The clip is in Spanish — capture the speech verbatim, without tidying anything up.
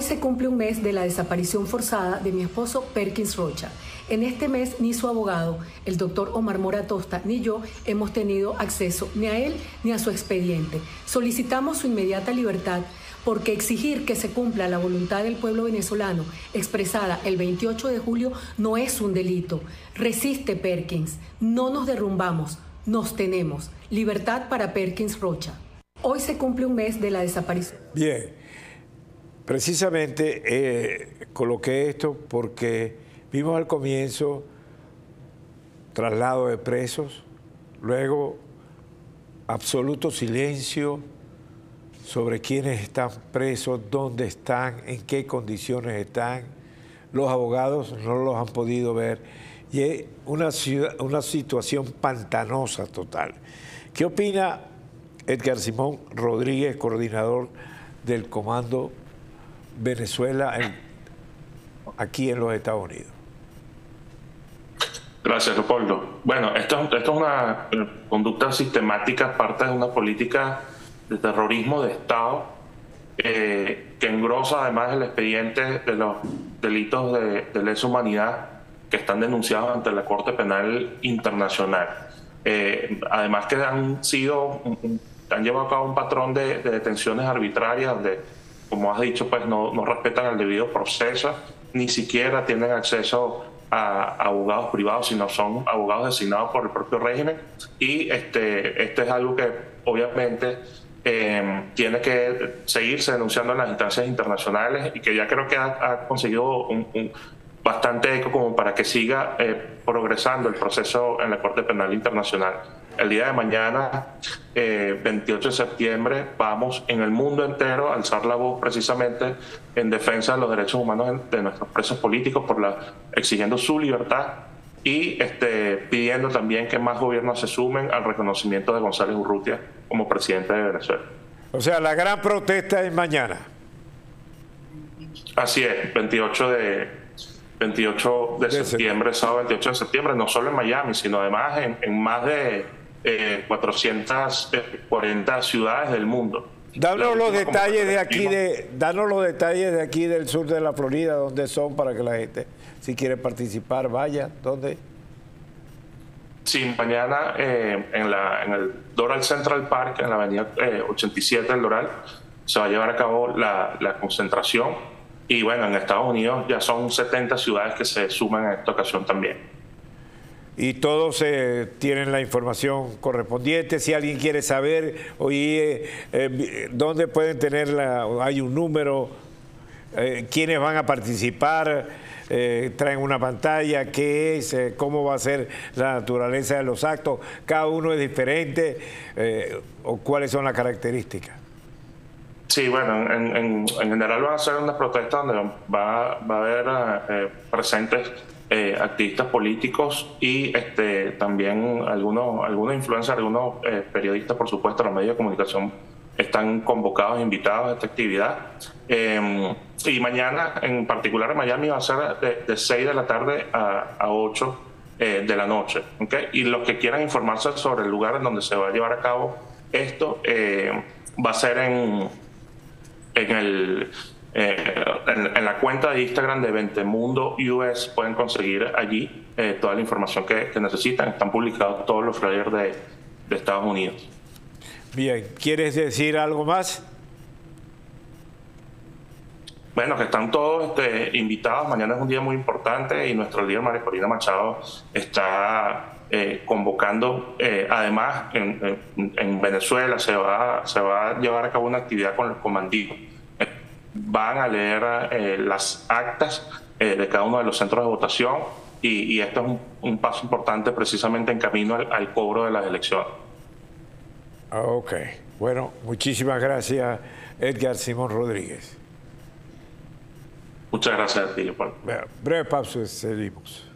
Hoy se cumple un mes de la desaparición forzada de mi esposo Perkins Rocha. En este mes ni su abogado, el doctor Omar Mora Tosta, ni yo hemos tenido acceso ni a él ni a su expediente. Solicitamos su inmediata libertad porque exigir que se cumpla la voluntad del pueblo venezolano expresada el veintiocho de julio no es un delito. Resiste, Perkins. No nos derrumbamos, nos tenemos. Libertad para Perkins Rocha. Hoy se cumple un mes de la desaparición. Bien. Precisamente eh, coloqué esto porque vimos al comienzo traslado de presos, luego absoluto silencio sobre quiénes están presos, dónde están, en qué condiciones están. Los abogados no los han podido ver y es una, ciudad, una situación pantanosa total. ¿Qué opina Edgar Simón Rodríguez, coordinador del Comando Venezuela en, aquí en los Estados Unidos? Gracias, Leopoldo. Bueno, esto, esto es una conducta sistemática, parte de una política de terrorismo de Estado eh, que engrosa además el expediente de los delitos de, de lesa humanidad que están denunciados ante la Corte Penal Internacional. Eh, además que han sido, han llevado a cabo un patrón de, de detenciones arbitrarias donde, como has dicho, pues no, no respetan el debido proceso, ni siquiera tienen acceso a, a abogados privados, sino son abogados designados por el propio régimen. Y este, este es algo que obviamente eh, tiene que seguirse denunciando en las instancias internacionales y que ya creo que ha, ha conseguido un, un bastante eco como para que siga eh, progresando el proceso en la Corte Penal Internacional. El día de mañana, eh, veintiocho de septiembre, vamos en el mundo entero a alzar la voz precisamente en defensa de los derechos humanos de nuestros presos políticos, por la, exigiendo su libertad y este, pidiendo también que más gobiernos se sumen al reconocimiento de González Urrutia como presidente de Venezuela. O sea, la gran protesta es mañana. Así es, veintiocho de septiembre, sábado veintiocho de septiembre, no solo en Miami, sino además en, en más de eh, cuatrocientas cuarenta ciudades del mundo. Danos los detalles de aquí, de, danos los detalles de aquí del sur de la Florida, dónde son, para que la gente, si quiere participar, vaya, ¿dónde? Sí, mañana eh, en, la, en el Doral Central Park, en la avenida eh, ochenta y siete del Doral, se va a llevar a cabo la, la concentración. Y bueno, en Estados Unidos ya son setenta ciudades que se suman en esta ocasión también. Y todos eh, tienen la información correspondiente. Si alguien quiere saber, oye, eh, ¿dónde pueden tenerla? Hay un número, eh, quiénes van a participar, eh, traen una pantalla, qué es, eh, cómo va a ser la naturaleza de los actos, cada uno es diferente, eh, o cuáles son las características. Sí, bueno, en, en, en general van a ser una protesta donde va, va a haber eh, presentes eh, activistas políticos y este, también algunos, algunos influencers, algunos eh, periodistas, por supuesto, los medios de comunicación están convocados, invitados a esta actividad. Eh, y mañana, en particular en Miami, va a ser de, de seis de la tarde a, a ocho eh, de la noche. ¿Okay? Y los que quieran informarse sobre el lugar en donde se va a llevar a cabo esto, eh, va a ser en... En, el, eh, en, en la cuenta de Instagram de Ventemundo U S pueden conseguir allí eh, toda la información que, que necesitan. Están publicados todos los flyers de, de Estados Unidos. Bien, ¿quieres decir algo más? Bueno, que están todos este, invitados. Mañana es un día muy importante y nuestro líder María Corina Machado está eh, convocando. Eh, además, en, en, en Venezuela se va, se va a llevar a cabo una actividad con los comanditos. Eh, van a leer eh, las actas eh, de cada uno de los centros de votación y, y esto es un, un paso importante precisamente en camino al, al cobro de las elecciones. Ok. Bueno, muchísimas gracias, Edgar Simón Rodríguez. Muchas gracias a ti, Leopoldo. Breve pausa, seguimos.